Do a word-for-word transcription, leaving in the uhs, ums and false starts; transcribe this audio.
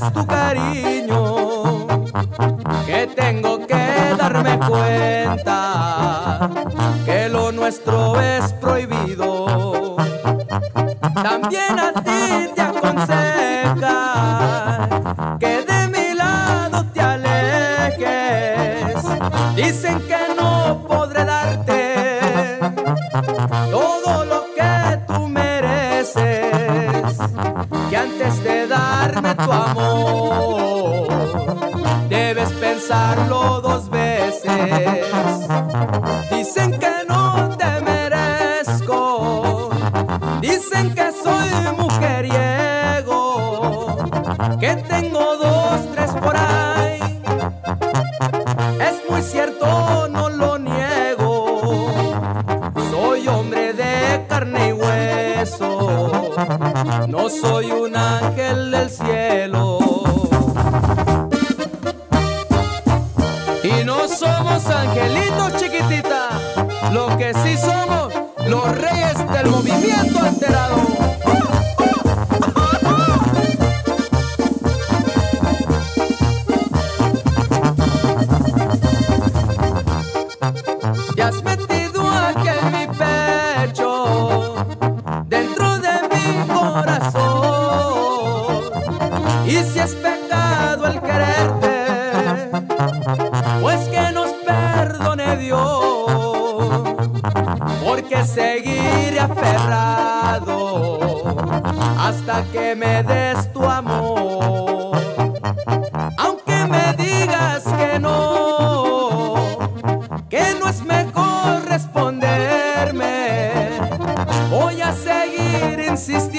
es tu cariño, que tengo que darme cuenta que lo nuestro es prohibido. También a ti te aconseja que de mi lado te alejes. Dicen que no podré darte todo lo que tú mereces, que antes de darme tu amor debes pensarlo dos veces. Dicen que no te merezco, dicen que soy mujeriego, que tengo dos, tres por ahí. Es muy cierto, no lo niego, soy hombre de carne y hueso, no soy un ángel del cielo. Y no somos angelitos, chiquitita, lo que sí somos los reyes del movimiento alterado. Ya has metido aquí en mi pecho, dentro de mi corazón, y si es pecado el quererte, pues que nos perdone Dios, porque seguiré aferrado hasta que me des tu amor. Aunque me digas que no, que no es mejor responderme, voy a seguir insistiendo